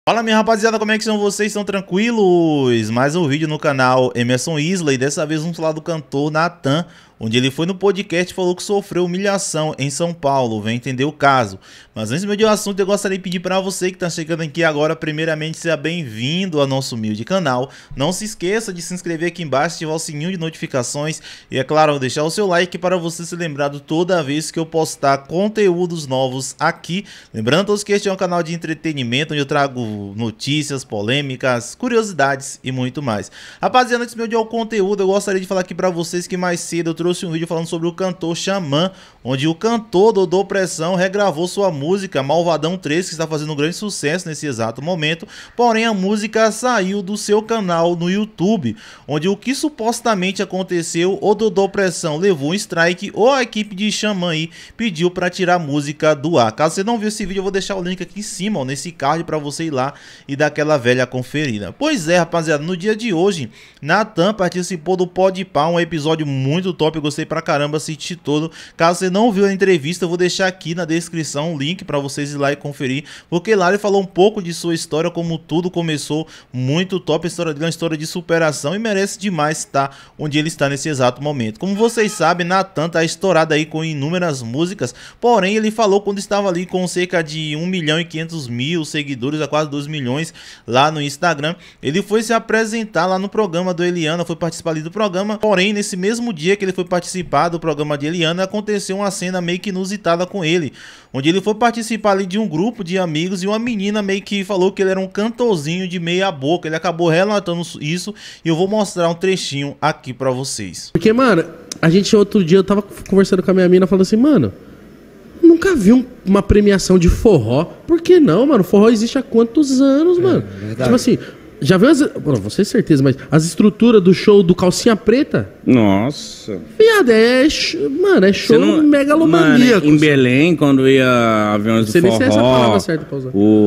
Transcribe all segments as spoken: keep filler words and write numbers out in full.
Fala, minha rapaziada, como é que são vocês? Estão tranquilos? Mais um vídeo no canal Emerson Isla e dessa vez vamos falar do cantor Natan, onde ele foi no podcast e falou que sofreu humilhação em São Paulo. Vem entender o caso. Mas antes do assunto, eu gostaria de pedir para você que está chegando aqui agora, primeiramente, seja bem-vindo ao nosso humilde canal. Não se esqueça de se inscrever aqui embaixo, ativar o sininho de notificações e, é claro, deixar o seu like para você ser lembrado toda vez que eu postar conteúdos novos aqui. Lembrando a todos que este é um canal de entretenimento, onde eu trago notícias, polêmicas, curiosidades e muito mais. Rapaziada, antes de eu ao conteúdo, eu gostaria de falar aqui para vocês que mais cedo eu trouxe um vídeo falando sobre o cantor Xamã, onde o cantor Dodô Pressão regravou sua música Malvadão três, que está fazendo um grande sucesso nesse exato momento, porém a música saiu do seu canal no YouTube, onde o que supostamente aconteceu, o Dodô Pressão levou um strike ou a equipe de Xamã aí pediu para tirar a música do ar. Caso você não viu esse vídeo, eu vou deixar o link aqui em cima, ó, nesse card, para você ir lá e dar aquela velha conferida. Pois é, rapaziada, no dia de hoje, Natan participou do Podpah, um episódio muito top, eu gostei pra caramba, assisti todo. Caso você não viu a entrevista, eu vou deixar aqui na descrição o link para vocês ir lá e conferir, porque lá ele falou um pouco de sua história, como tudo começou, muito top. A história dele é uma história de superação e merece demais estar onde ele está nesse exato momento. Como vocês sabem, Natan tá estourado aí com inúmeras músicas, porém ele falou quando estava ali com cerca de um milhão e quinhentos mil seguidores, a quase dois milhões lá no Instagram, ele foi se apresentar lá no programa do Eliana, foi participar ali do programa, porém nesse mesmo dia que ele foi participar do programa de Eliana, aconteceu uma cena meio que inusitada com ele, onde ele foi participar ali de um grupo de amigos e uma menina meio que falou que ele era um cantorzinho de meia boca. Ele acabou relatando isso e eu vou mostrar um trechinho aqui pra vocês. Porque, mano, a gente outro dia eu tava conversando com a minha mina falando assim, mano, nunca vi um, uma premiação de forró. Por que não, mano? Forró existe há quantos anos, é, mano? Verdade. Tipo assim, já viu as... Bom, não sei certeza, mas as estruturas do show do Calcinha Preta? Nossa. Viado, é... Mano, é show não... megalomaníaco. Mano, em Belém, quando ia Aviões do Forró, nem se é essa palavra certa pra usar.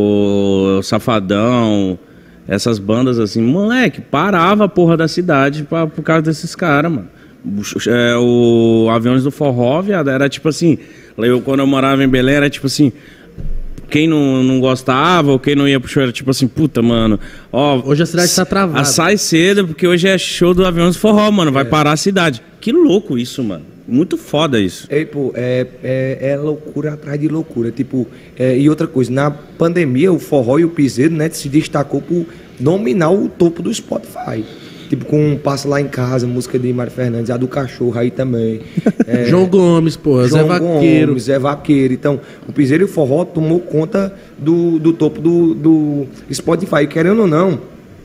O Safadão, essas bandas assim, moleque, parava a porra da cidade pra, por causa desses caras, mano. É, o Aviões do Forró, viado, era tipo assim... Eu, quando eu morava em Belém, era tipo assim... Quem não, não gostava ou quem não ia pro show era tipo assim, puta, mano, ó... Hoje a cidade tá travada. Sai cedo, porque hoje é show do Aviões do Forró, mano, vai é. parar a cidade. Que louco isso, mano. Muito foda isso. É, pô, é, é, é loucura atrás de loucura, tipo... É, e outra coisa, na pandemia, o forró e o piseiro, né, se destacou por dominar o topo do Spotify. Tipo, com Passa Lá em Casa, música de Mário Fernandes, a do Cachorro aí também. É, João Gomes, pô, Zé Vaqueiro. Gomes, Zé Vaqueiro. Então, o piseiro e o forró tomou conta do, do topo do, do Spotify. Querendo ou não,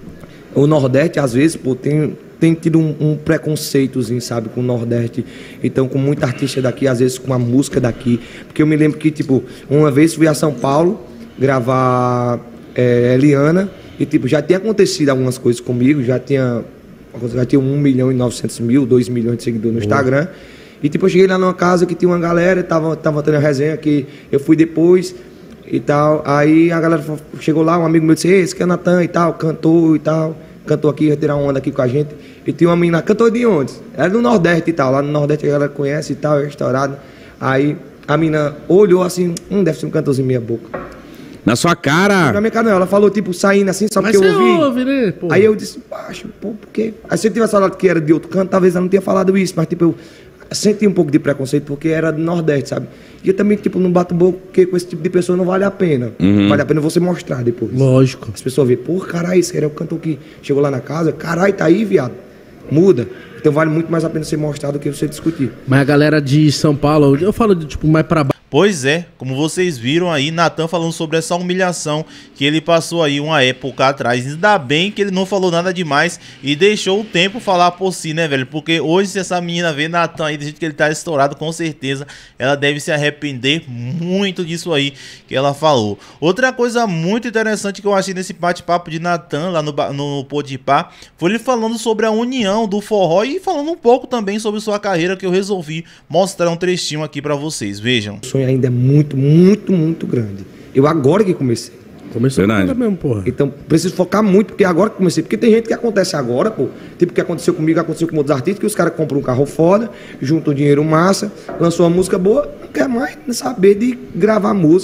o Nordeste, às vezes, pô, tem, tem tido um, um preconceitozinho, sabe, com o Nordeste. Então, com muita artista daqui, às vezes com a música daqui. Porque eu me lembro que, tipo, uma vez fui a São Paulo gravar é, Eliana. E, tipo, já tinha acontecido algumas coisas comigo, já tinha, já tinha um milhão e novecentos mil, dois milhões de seguidores no Instagram. E, tipo, eu cheguei lá numa casa que tinha uma galera, tava, tava tendo a resenha, que eu fui depois e tal. Aí a galera chegou lá, um amigo meu disse, esse que é o Natan e tal, cantou e tal, cantou aqui, ia tirar uma onda aqui com a gente. E tinha uma menina, cantou de onde? Era do Nordeste e tal, lá no Nordeste a galera conhece e tal, é restaurado. Aí a menina olhou assim, hum, deve ser um cantorzinho meia boca. Na sua cara? Na minha cara não, ela falou tipo saindo assim, só porque eu ouvi. Ouve, né, pô? Aí eu disse, baixo, pô, por quê? Aí se eu tivesse falado que era de outro canto, talvez ela não tenha falado isso, mas tipo, eu senti um pouco de preconceito porque era do Nordeste, sabe? E eu também, tipo, não bato boca porque com esse tipo de pessoa não vale a pena. Uhum. Vale a pena você mostrar depois. Lógico. As pessoas veem, pô, caralho, esse era o cantor que chegou lá na casa, caralho, tá aí, viado. Muda. Então vale muito mais a pena você mostrar do que você discutir. Mas a galera de São Paulo, eu falo de, tipo, mais pra baixo. Pois é, como vocês viram aí, Natan falando sobre essa humilhação que ele passou aí uma época atrás. Ainda bem que ele não falou nada demais e deixou o tempo falar por si, né, velho? Porque hoje, se essa menina vê Natan aí do jeito que ele tá estourado, com certeza ela deve se arrepender muito disso aí que ela falou. Outra coisa muito interessante que eu achei nesse bate-papo de Natan lá no, no Podpah foi ele falando sobre a união do forró e falando um pouco também sobre sua carreira, que eu resolvi mostrar um trechinho aqui pra vocês, vejam. Ainda é muito, muito, muito grande. Eu agora que comecei. Começou agora mesmo, porra. Então, preciso focar muito, porque agora que comecei. Porque tem gente que acontece agora, pô. Tipo o que aconteceu comigo, aconteceu com outros artistas, que os caras compram um carro foda, juntam dinheiro massa, lançou uma música boa, não quer mais saber de gravar música.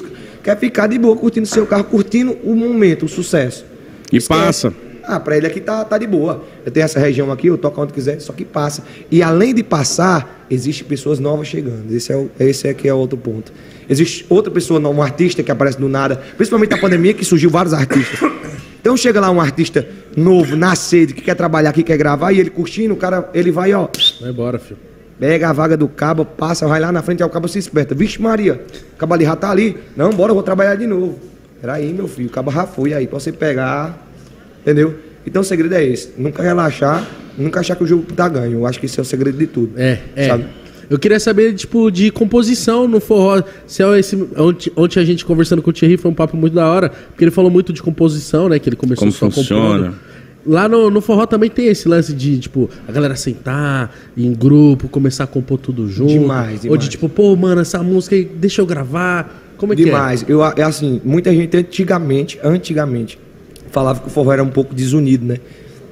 quer ficar de boa, curtindo seu carro, curtindo o momento, o sucesso. E Esquece. passa. Ah, pra ele aqui tá, tá de boa. Eu tenho essa região aqui, eu toco onde quiser, só que passa. E além de passar, existem pessoas novas chegando. Esse é, o, esse aqui é outro ponto. Existe outra pessoa, um artista que aparece do nada, principalmente na pandemia, que surgiu vários artistas. Então chega lá um artista novo, na sede, que quer trabalhar aqui, quer gravar, e ele curtindo, o cara, ele vai, ó... Vai embora, filho. Pega a vaga do cabo, passa, vai lá na frente, aí o cabo se esperta. Vixe Maria, o cabo ali já tá ali. Não, bora, eu vou trabalhar de novo. Peraí, meu filho, o cabo já foi aí, pra você pegar... Entendeu? Então o segredo é esse. Nunca relaxar, nunca achar que o jogo tá ganho. Eu acho que esse é o segredo de tudo. É, é. Sabe? Eu queria saber, tipo, de composição no forró. Se é esse, ontem, ontem a gente conversando com o Thierry foi um papo muito da hora, porque ele falou muito de composição, né? Que ele começou só compondo. Lá no, no forró também tem esse lance de, tipo, a galera sentar em grupo, começar a compor tudo junto. Demais, demais. Ou de, tipo, pô, mano, essa música aí, deixa eu gravar. Como é demais. que é? Demais. É assim, muita gente antigamente, antigamente, falava que o forró era um pouco desunido, né?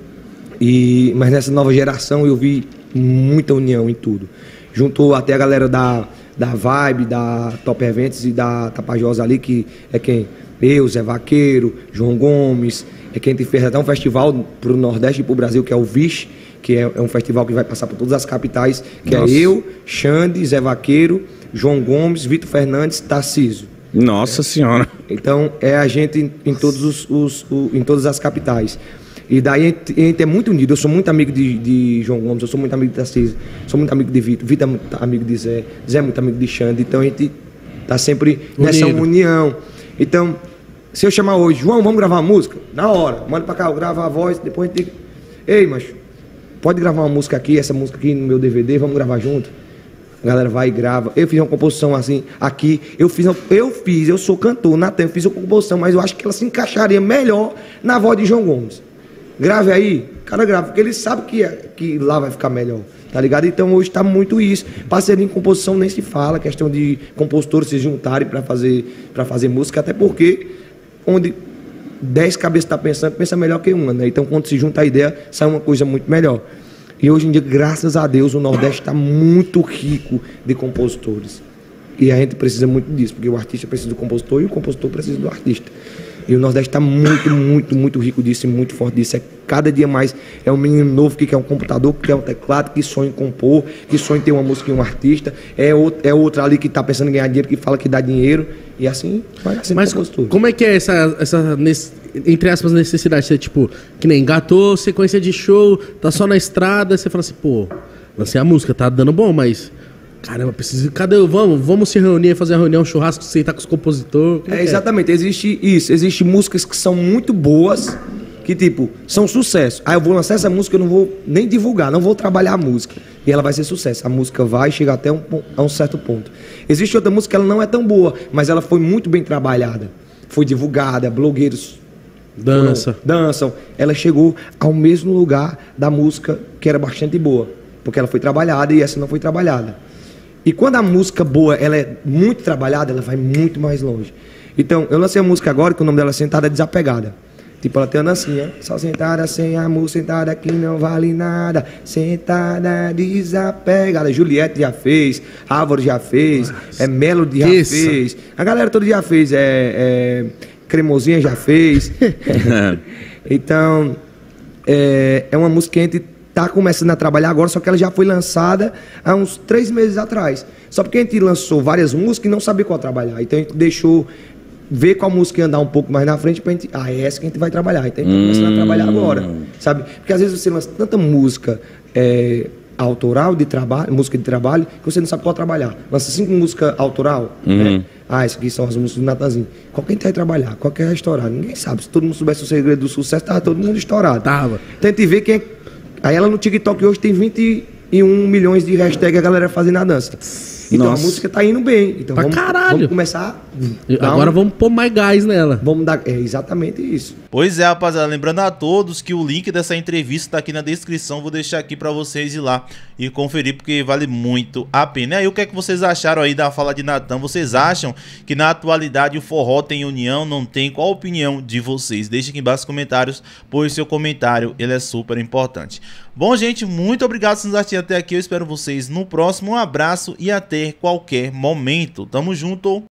E, mas nessa nova geração eu vi muita união em tudo. Juntou até a galera da, da Vibe, da Top Eventos e da Tapajós ali, que é quem? Eu, Zé Vaqueiro, João Gomes, é quem tem fez até um festival pro Nordeste e pro Brasil, que é o Vixe, que é, é um festival que vai passar por todas as capitais, que Nossa. é eu, Xande, Zé Vaqueiro, João Gomes, Vitor Fernandes, Tarcísio. Nossa é. Senhora. Então é a gente em, em, todos os, os, o, em todas as capitais. E daí a gente é muito unido. Eu sou muito amigo de, de João Gomes, eu sou muito amigo de Tarcísio, sou muito amigo de Vitor, Vitor é muito amigo de Zé, Zé é muito amigo de Xande. Então a gente tá sempre unido. Nessa união. Então, se eu chamar hoje, João, vamos gravar uma música? Na hora, manda pra cá, eu gravo a voz, depois a gente... Ei, macho, pode gravar uma música aqui, essa música aqui no meu D V D, vamos gravar junto? A galera vai e grava. Eu fiz uma composição assim, aqui. Eu fiz, eu fiz, eu sou cantor, Natan, eu fiz uma composição, mas eu acho que ela se encaixaria melhor na voz de João Gomes. Grave aí, cara, grava, porque ele sabe que, que lá vai ficar melhor, tá ligado? Então hoje tá muito isso. Parceria em composição nem se fala, questão de compositores se juntarem pra fazer, pra fazer música, até porque onde dez cabeças tá pensando, pensa melhor que uma, né? Então quando se junta a ideia, sai uma coisa muito melhor. E hoje em dia, graças a Deus, o Nordeste está muito rico de compositores. E a gente precisa muito disso, porque o artista precisa do compositor e o compositor precisa do artista. E o Nordeste está muito, muito, muito rico disso e muito forte disso. É cada dia mais é um menino novo que quer um computador, que quer um teclado, que sonha em compor, que sonha em ter uma música e um artista. É outro, é outro ali que está pensando em ganhar dinheiro, que fala que dá dinheiro. E assim vai assim. Mas como é que é essa, essa entre aspas, necessidade? Você, tipo, que nem engatou, sequência de show, tá só na estrada, você fala assim, pô, lancei a música, tá dando bom, mas... Caramba, preciso. Cadê? Vamos, vamos se reunir, fazer uma reunião, um churrasco, sentar com os compositores. É, é, exatamente, existe isso. Existem músicas que são muito boas, que tipo, são sucesso. Aí eu vou lançar essa música, eu não vou nem divulgar, não vou trabalhar a música. E ela vai ser sucesso. A música vai chegar até um, a um certo ponto. Existe outra música que ela não é tão boa, mas ela foi muito bem trabalhada. Foi divulgada, blogueiros Dança. foram, dançam. Ela chegou ao mesmo lugar da música que era bastante boa, porque ela foi trabalhada e essa não foi trabalhada. E quando a música boa, ela é muito trabalhada, ela vai muito mais longe. Então, eu lancei a música agora, que o nome dela é Sentada Desapegada. Tipo, ela tem uma dancinha. Só sentada sem amor, sentada que não vale nada. Sentada desapegada. Juliette já fez, Álvaro já fez, é Melody já Isso. fez. A galera toda já fez, é, é Cremosinha já fez. Então, é, é uma música que a gente tá começando a trabalhar agora, só que ela já foi lançada há uns três meses atrás. Só porque a gente lançou várias músicas e não sabia qual trabalhar. Então a gente deixou ver qual música ia andar um pouco mais na frente pra gente... Ah, é essa que a gente vai trabalhar. Então a gente tá começando a trabalhar agora, sabe? Porque às vezes você lança tanta música é, autoral de trabalho, música de trabalho, que você não sabe qual trabalhar. Lança cinco músicas autoral, uhum. né? Ah, essas aqui são as músicas do Natanzinho. Qual que a gente vai trabalhar? Qual que vai estourar? Ninguém sabe. Se todo mundo soubesse o segredo do sucesso, tava todo mundo estourado. Tava. Então a gente vê quem é... Aí ela no TikTok hoje tem vinte e um milhões de hashtags a galera fazendo a dança. Então Nossa. a música tá indo bem. Então pra vamos, caralho. vamos começar. Agora um... vamos pôr mais gás nela. Vamos dar. É exatamente isso. Pois é, rapaziada. Lembrando a todos que o link dessa entrevista tá aqui na descrição. Vou deixar aqui pra vocês ir lá e conferir, porque vale muito a pena. E aí, o que é que vocês acharam aí da fala de Natan? Vocês acham que na atualidade o forró tem união? Não tem? Qual a opinião de vocês? Deixe aqui embaixo nos comentários, pois seu comentário ele é super importante. Bom, gente, muito obrigado por nos assistir até aqui. Eu espero vocês no próximo. Um abraço e até qualquer momento. Tamo junto.